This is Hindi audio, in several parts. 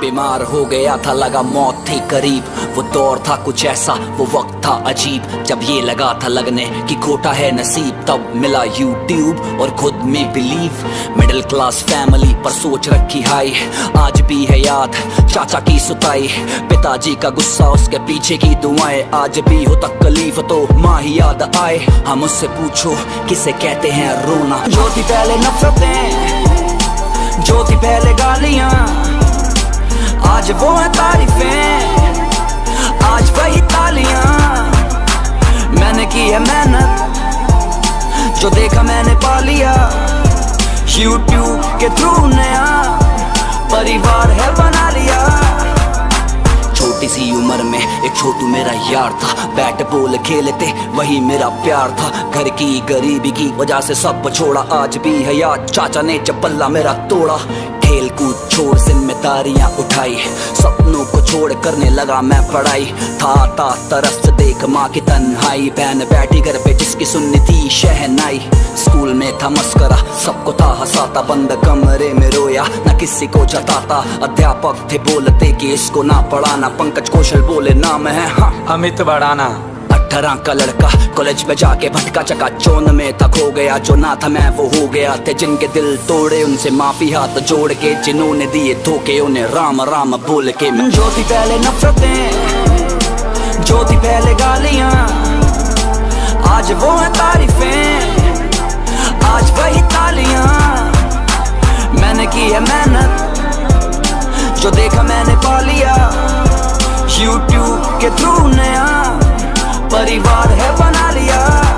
बीमार हो गया था, लगा मौत थी करीब। वो दौर था कुछ ऐसा, वो वक्त था अजीब, जब ये लगा था लगने कि खोटा है नसीब। तब मिला यूट्यूब और खुद में बिलीव। मिडिल क्लास फैमिली पर सोच रखी हाई, आज भी है याद चाचा की सुताई। पिताजी का गुस्सा, उसके पीछे की दुआएं, आज भी हो तकलीफ तो माँ ही याद आए। हम उससे पूछो किसे कहते हैं रोना। जो थी पहले नफरतें, जो थी पहले गालियां, आज वो है तारीफें, आज वही तालियां। मैंने की है मेहनत, जो देखा मैंने पा लिया। यूट्यूब के थ्रू नया परिवार है बना लिया। छोटी सी उम्र में एक छोटू मेरा यार था, बैट बॉल खेलते वही मेरा प्यार था। घर की गरीबी की वजह से सब छोड़ा, आज भी है याद चाचा ने जब पल्ला मेरा तोड़ा। खेल कूद छोड़ जिम्मेदारियां उठाई, सपनों को छोड़ करने लगा मैं पढ़ाई। था तरस देख माँ की तन्हाई, बहन बैठी घर पे जिसकी सुननी थी शहनाई। स्कूल में था मस्करा, सबको था हंसाता, बंद कमरे में रोया न किसी को जताता। अध्यापक थे बोलते कि इसको ना पढ़ाना, पंकज कौशल बोले नाम है हाँ अमित बढ़ाना। 18 का लड़का कॉलेज में जाके भटका चकाचौंध में था खो गया। जो ना था मैं वो हो गया, थे जिनके दिल तोड़े उनसे माफी हाथ जोड़ के, जिन्होंने दिए धोखे उन्हें राम राम बोल के। जो थी पहले नफरतें, जो थी पहले गालियां, आज वो है तारीफें, आज वही तालियां। मैंने की है मेहनत, जो देखा मैंने पा लिया। यूट्यूब के थ्रू नया परिवार है बना लिया।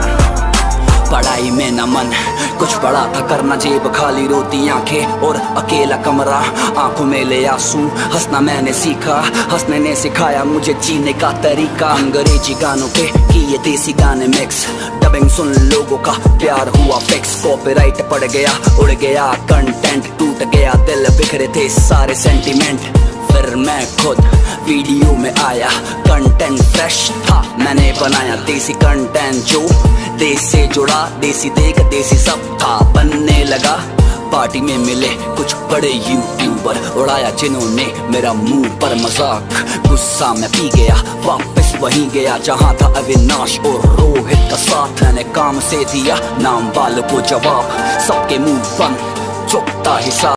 पढ़ाई में न मन, कुछ पढ़ा था करना, जेब खाली रोती आंखें और अकेला कमरा, आंखों में ले आंसू। हंसना मैंने सीखा, हंसने ने सिखाया मुझे जीने का तरीका। अंग्रेजी गानों पे किए देसी गाने मिक्स, डबिंग सुन लोगों का प्यार हुआ फिक्स। कॉपीराइट पड़ गया, उड़ गया कंटेंट, टूट गया दिल, बिखरे थे सारे सेंटीमेंट। फिर मैं खुद वीडियो में आया, कंटेंट फ्रेश था मैंने बनाया, देसी कंटेंट जो देश से जुड़ा। देसी देख देसी सब था बनने लगा। पार्टी में मिले कुछ बड़े यूट्यूबर, उड़ाया जिन्होंने मेरा मुंह पर मजाक। गुस्सा में पी गया, वापस वहीं गया जहां था अविनाश और रोहित का साथ। मैंने काम से दिया नाम वालों को जवाब, सबके मुंह बंद, चुपता हिसाब।